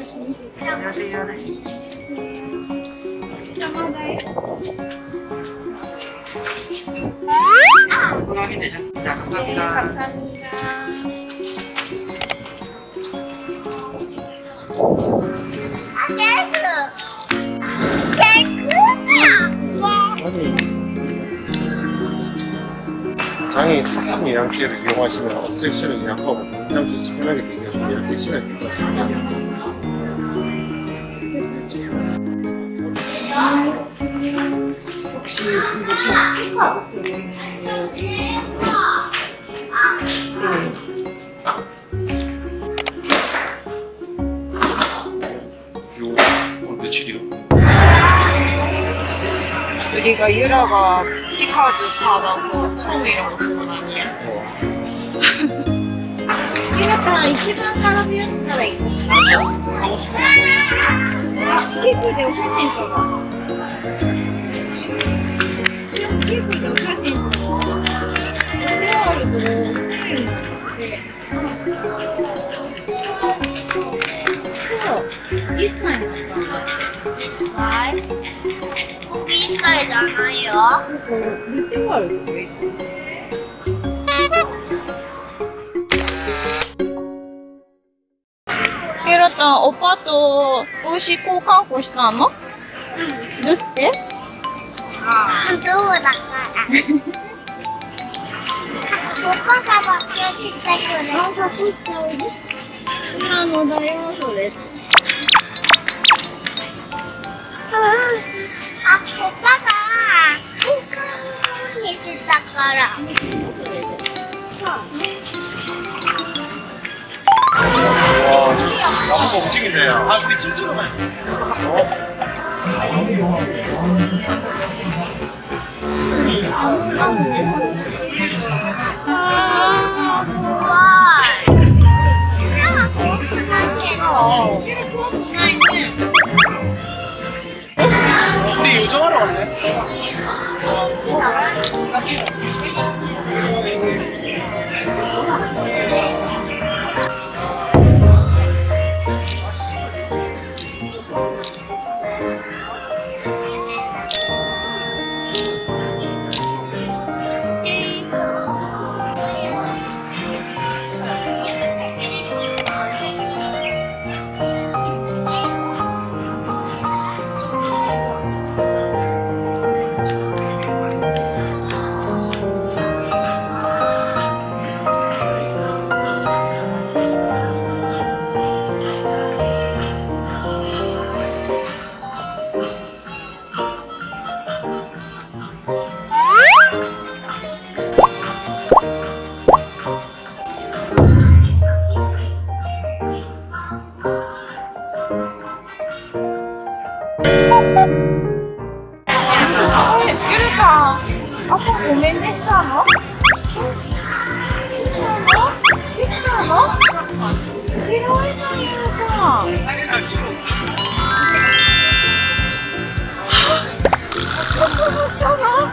안녕하세요. 담아다요. 호랑이 되셨습니다. 네, 감사합니다. 감사합니다. 장애인 탑승 예약제를 이용하시면 어트랙션을 예약하고 당장 수시 편하게 대기하시면 예약 대시간이 있습니다. 혹시 이거 피카 들어있나요? 오늘 며칠이요? 우리가 유라가 G카드 받아서 처음 이런 거 쓰는 거 아니야? 유라가一番並ぶやつから行こうか。 하고 싶은 거 ケープでお写真撮ろう。ケープでお写真撮ろう。であるとすぐになって。そう、1歳になったんだって。 僕1歳じゃないよ。 なんか、見て終わるとこ1歳。ケロタン、おパと美味しい交換庫したの？うん。どうして？ どうだから。お母さんは気をつけてくれ。 あ、隠しておいで。ユラのだよ、それ。 あ、お母が交換にしたから。 それで。 와, 나무가 움직인대요. 아, 우리 찜질하면. 우리 요정하러 갈래? 아빠 고민대したの? 진짜로? 괜찮아? 필요했잖아, 유라가. 어떻게したの?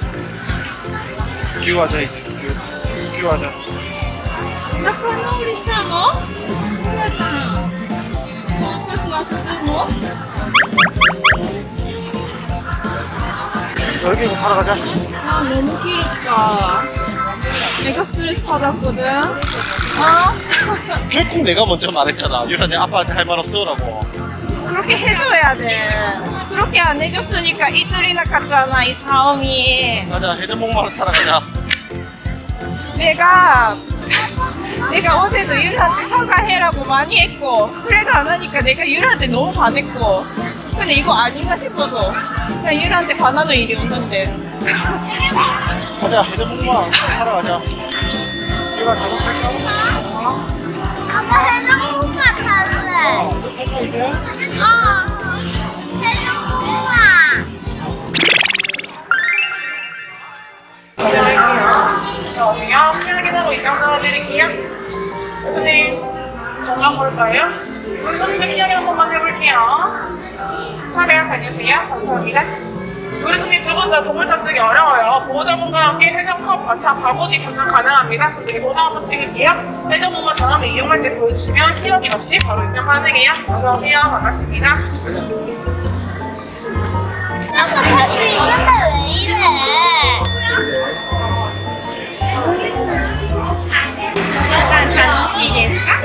귀화자 이제 귀화자. 仲直りしたの? 유라가. 아빠はするの? 여기서 타러 가자. 아, 너무 귀엽다. 내가 스트레스 받았거든. 결국 내가 먼저 말했잖아. 유라 내 아빠한테 할 말 없어라고. 그렇게 해줘야 돼. 그렇게 안 해줬으니까 이틀이나 갔잖아, 이 사람이. 가자, 해전목마를 타러 가자. 내가 어제도 유라한테 사과해라고 많이 했고, 그래도 안 하니까 내가 유라한테 너무 반했고, 근데 이거 아닌가 싶어서 그냥 유라한테 반하는 일이 없는데. 가자, 해전목마 타러 가자. 유라 저거 탈까? 아빠 해장국만 탈래. 탈까 이제? 해장국만. 자, 어디요? 편하게 입장 나와드릴게요. 교수님, 정강 볼까요? 선생님 한 번만 해볼게요. 차례 다녀주세요. 감사합니다. 우리 손님 두 분 다 동물 탑승이 어려워요. 보호자분과 함께 회전컵, 마차, 바구니 탑승 가능합니다. 손님 번호 한번 찍을게요. 회전목마 전화기 이용할 때 보여주시면 키워긴 없이 바로 인정 가능해요. 어서오세요. 반갑습니다. 아까 다시 있는데 왜 이래? 약간楽しいですか?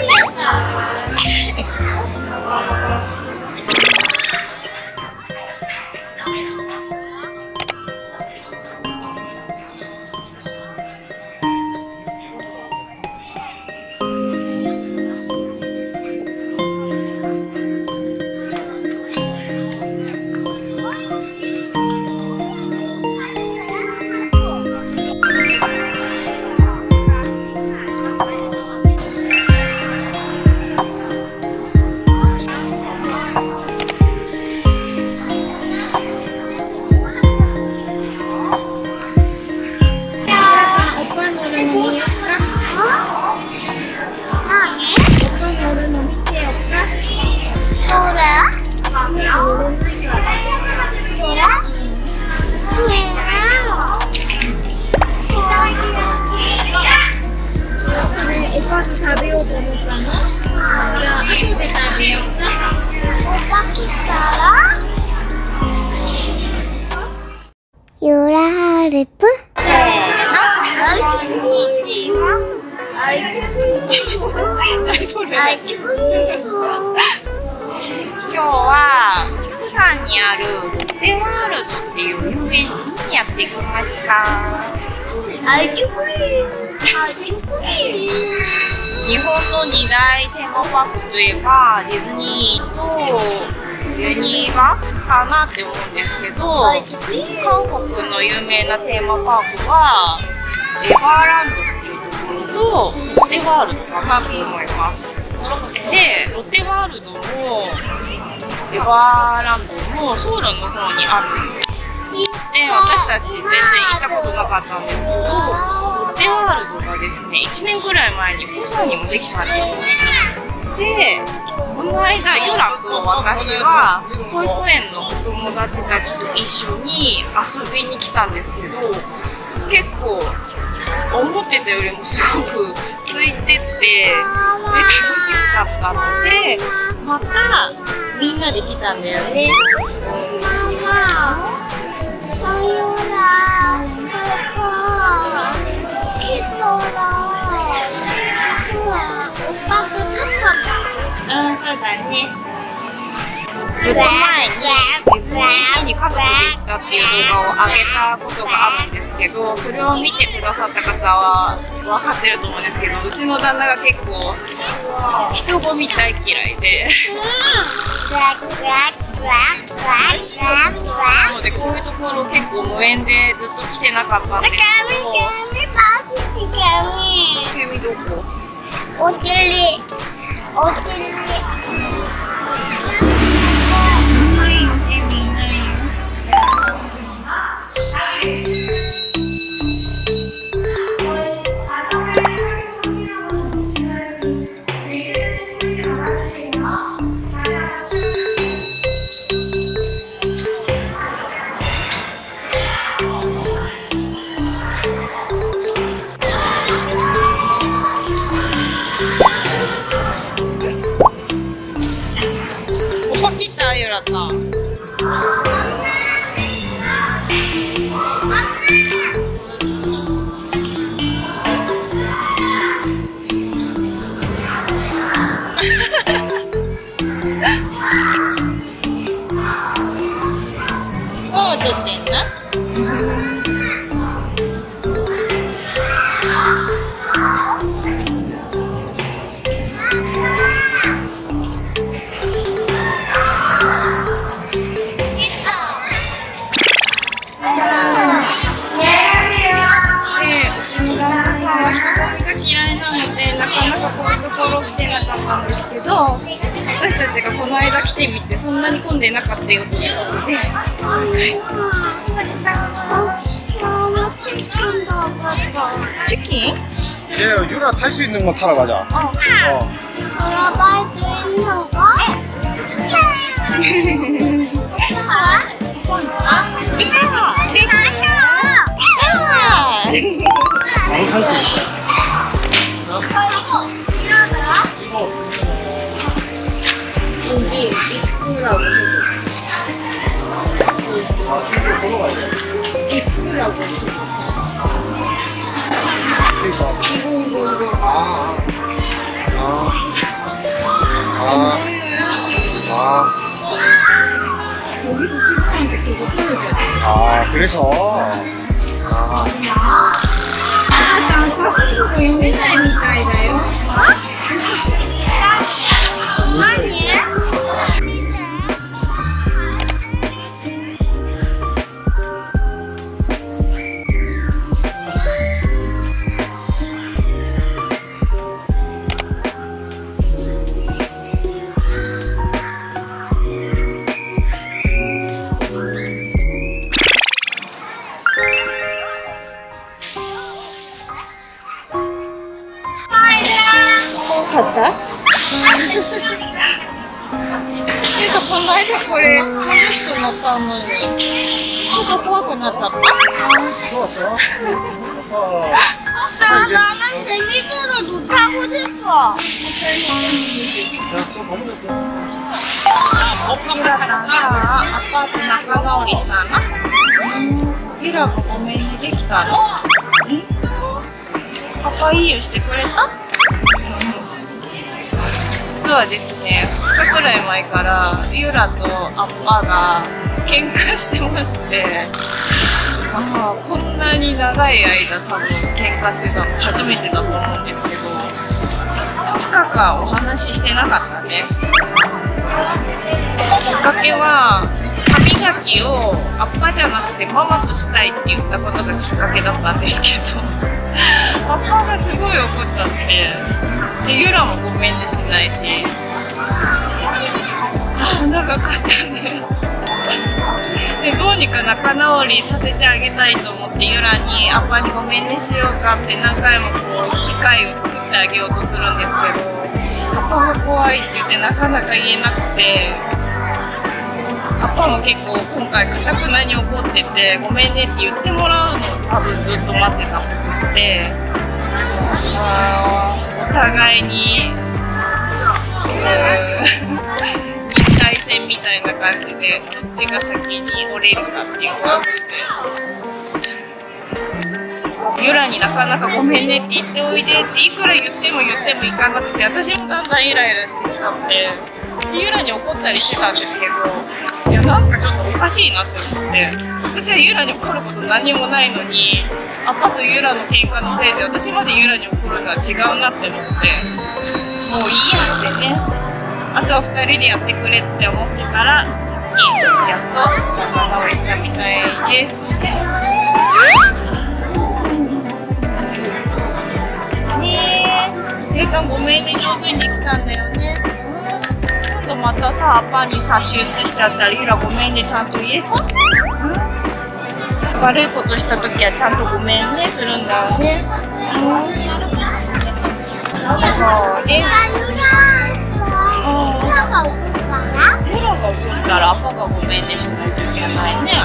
유라르프? 今日は釜山にあるロッテワールドっていう遊園地にやってきました。日本の2大テーマパークといえばディズニーとユニバかなって思うんですけど、韓国の有名なテーマパークはエバーランドっていうところとロッテワールドかなと思います。で、ロッテワールドもエバーランドもソウルの方にある。で、私たち全然行ったことなかったんですけど、ロッテワールドがですね、1年ぐらい前に釜山にもできたんですね。で、この間、ユラと私は保育園のお友達たちと一緒に遊びに来たんですけど、結構思ってたよりもすごく空いてて、めっちゃ楽しかったので、またみんなで来たんだよね。そうだね。ずっと前にディズニーシーに家族で行ったっていう動画を上げたことがあるんですけど、それを見てくださった方は分かってると思うんですけど、うちの旦那が結構人混み大嫌いでなのでこういうところ結構無縁でずっと来てなかったんですけど。ケミどこ？ おきり。 私たちがこの間来てみてそんなに混んでなかったよということで来ました。チキン? 예, 유라 탈 수 있는 거 타러 가자. 돌아갈 수 있는 거? 여기서 찍으면 그거 보여줘야 돼. 아, 그래서. 나 한국어 読めないみたいだよ. 아니? 갔다? 그래서 この間これ楽しく乗ったのにちょっと怖くなっちゃった? 좋았어. 나는 재밌어서 좋다고 싶어. 유라랑 아빠한테仲直りしたの? 유라가 ごめんねできたの? 아빠いいよしてくれた? 実はですね、2日くらい前からユラとアッパが喧嘩してまして、こんなに長い間多分喧嘩してたの初めてだと思うんですけど、2日間お話ししてなかったね。きっかけは歯磨きをアッパじゃなくてママとしたいって言ったことがきっかけだったんですけど、アッパがすごい怒っちゃって、でユラもごめんねしないし、長かったね。でどうにか仲直りさせてあげたいと思ってユラにアッパにごめんねしようかって何回もこう機会を作ってあげようとするんですけど、アッパが怖いって言ってなかなか言えなくて、アッパも結構今回かたくなに怒ってて、ごめんねって言ってもらうのを多分ずっと待ってたっぽくて、お互いに一対戦みたいな感じでどっちが先に折れるかっていう感じで、ユラになかなかごめんねって言っておいでっていくら言ってもいかなくて、私もだんだんイライラしてきちゃって、ユラに怒ったりしてたんですけど、いやなんかちょっとおかしいなって思って、私はユラに怒ること何もないのにアッパとユラの喧嘩のせいで私までユラに怒るのは違うなって思って、もういいやってね、あとは2人でやってくれって思ってたら、さっきやっと仲直りしたみたいです。ねえ、レイカンごめんね、上手にできたんだよね。今度またさ、アッパにさ、シュースしちゃったらユラごめんねちゃんと言えそう？悪いことしたときはちゃんとごめんねするんだよね。そうです。ユラが怒ったらアッパがごめんねしないといけないね。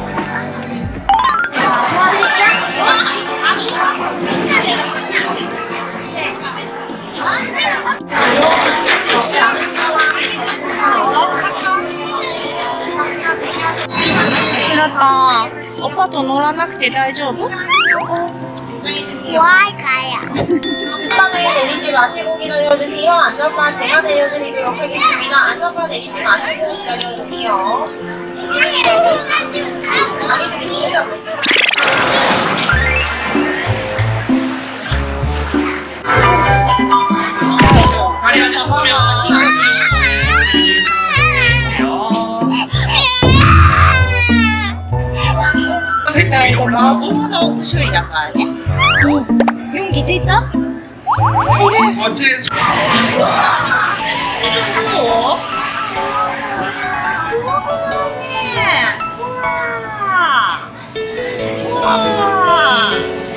ユラタン、オッパと乗らなくて大丈夫？ 좋아할 거야. 안전바에 내리지 마시고 기다려주세요. 안전바 제가 내려드리도록 하겠습니다. 안전바 내리지 마시고 기다려주세요. 이거 마법의 옵션이다 말이야. 용기 됐다? 그래. 어떻게? 뭐? 우와.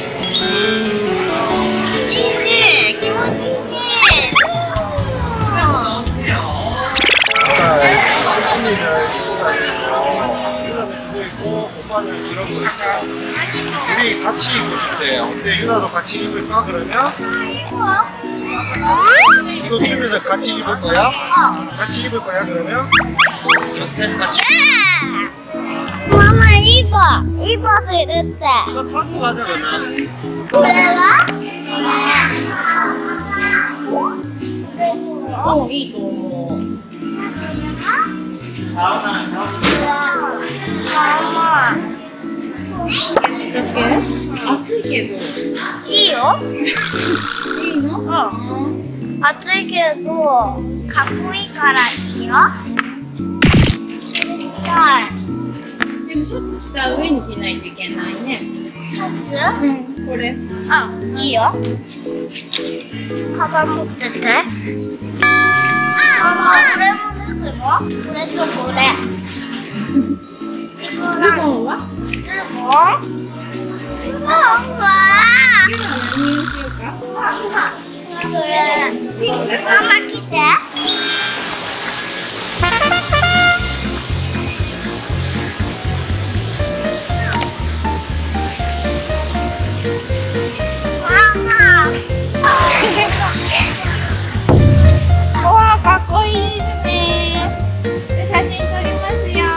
이네, 기분이네. 아까 언니를 씻고 다니면서 둘이 같이 입고 싶대. 근데 유나도 같이 입을까? 그러면 이거 주면은 같이 입을 거야? 같이 입을 거야? 그러면 곁에 같이. 엄마 입어서 이랬대. 이거 타고 가자 그러면. 그래가? いいと思う。 ちゃけ暑いけど。 いいよ。 いいの？ 暑いけどかっこいいからいいよ。はい。 でもシャツ着た上に着ないといけないね。 シャツ？ これ。 いいよ。カバン持ってて。これも脱ぐの？これとこれ。 ズボンは？ ズボン？ズボンは？ ユナ何にしようか？ それ。ママ来て。 わあ、かっこいいですね。写真撮りますよ。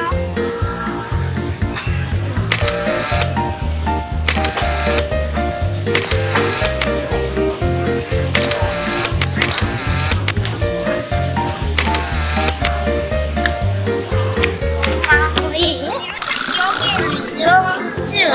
かっこいい。여기는 이런 줄.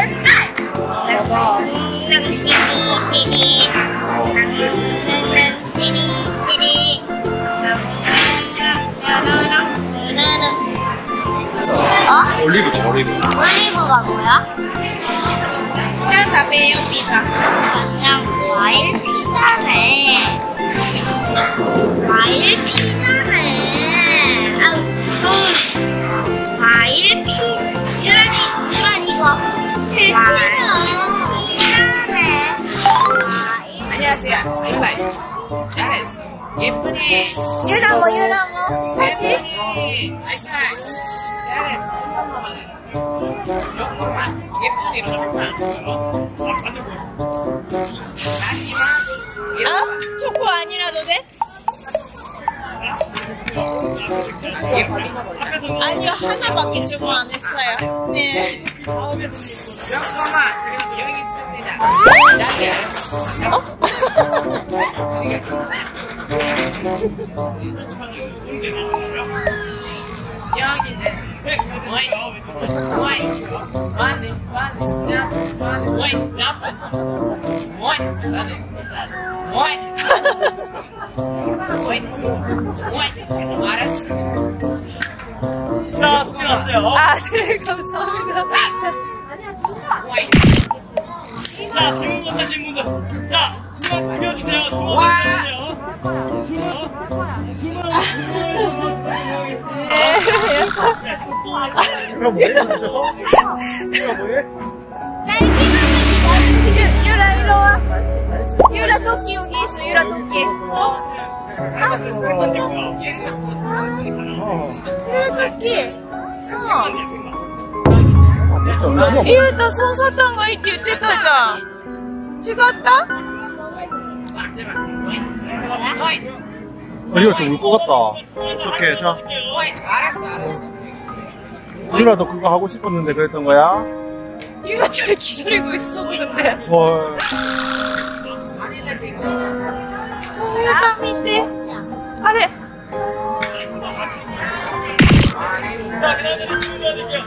올리브다 올리브. 올리브가 뭐야? 자, 食べようピザ。 그냥 과일 피자네. 과일 피자네. 과일 피자. 유란 이거. 피자네. 안녕하세요. 바이바이. 잘했어. 예쁘네. 유라 뭐 같이? 예쁘네. 바이바이. 잘했어. 조금만 예쁘기로 좋다. 아? 초코 아니라도 돼? 아니요, 하나밖에 초코 안 했어요. 네. 조금만 여기 있습니다. 여기는 자, 두개 났어요. 아, 네, 감사합니다. 자, 질문 못 하신 분들. 자, 주먹 비워주세요. 주먹 비워주세요. 이거 뭐해? 이거 뭐해? 유라, 이리 와. 유라 토끼 여기 있어, 유라 토끼. 유라 토끼. 유라 손사탕가 있대言ってたじゃん. 찍었다? 이거 좀 울 것 같다. 어떡해, 자. 유라도 그거 하고 싶었는데 그랬던 거야? 유라 저를 기다리고 있었는데. 헐. 저 일단 밑에. 아래. 자, 그 다음에 질문 드릴게요.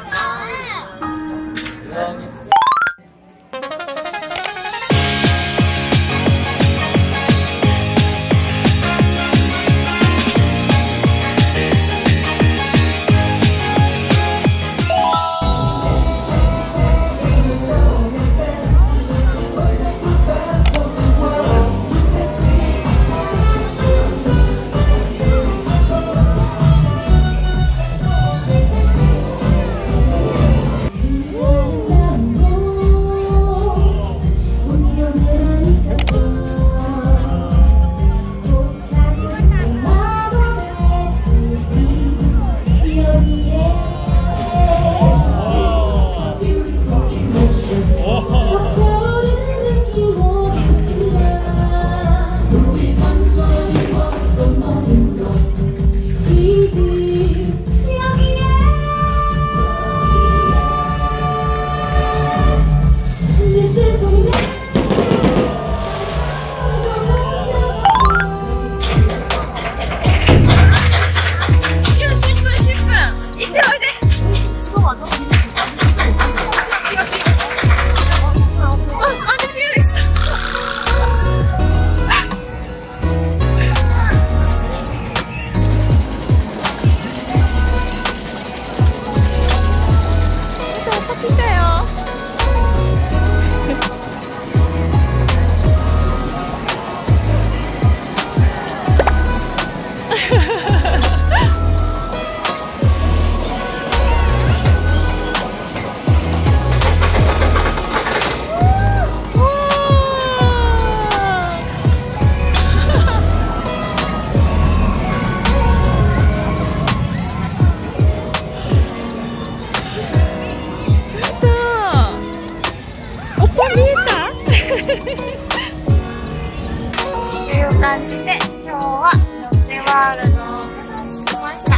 という感じで今日はロッテワールドをしました。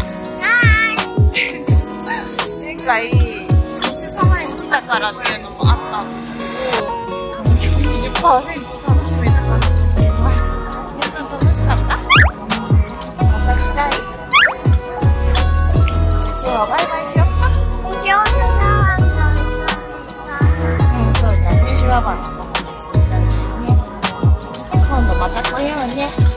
前回1週間前に来たからっていうのもあったんですけど、120% 楽しめたかなと思います。皆さん楽しかった？また来たい。今日はバイバイしよっか。そうだね、シュワバのお話してたんだよね。今度また来ようね。